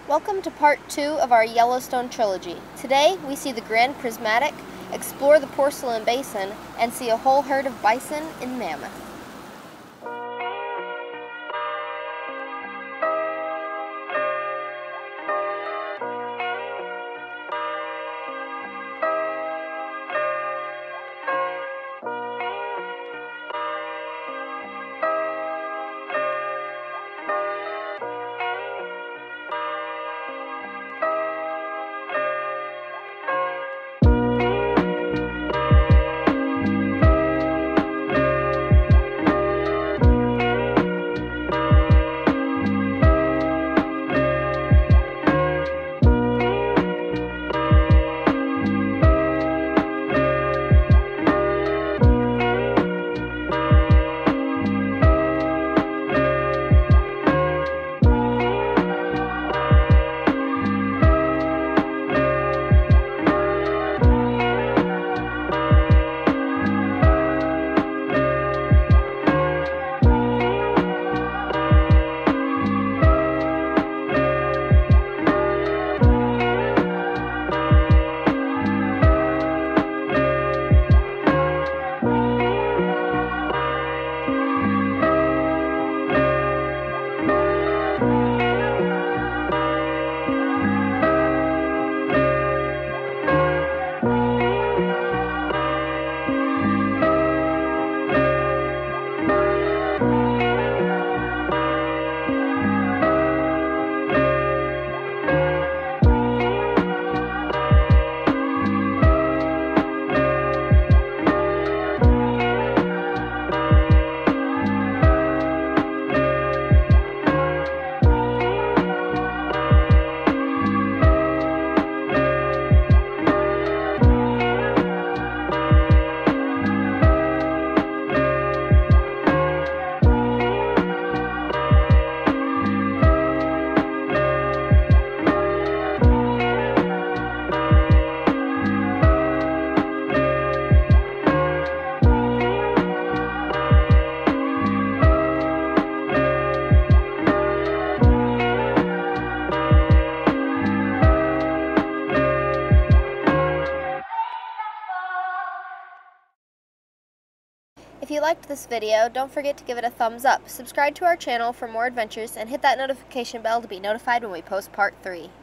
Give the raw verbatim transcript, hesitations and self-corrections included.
Welcome to part two of our Yellowstone trilogy. Today we see the Grand Prismatic, explore the Porcelain Basin, and see a whole herd of bison in Mammoth. If you liked this video, don't forget to give it a thumbs up, subscribe to our channel for more adventures, and hit that notification bell to be notified when we post part three.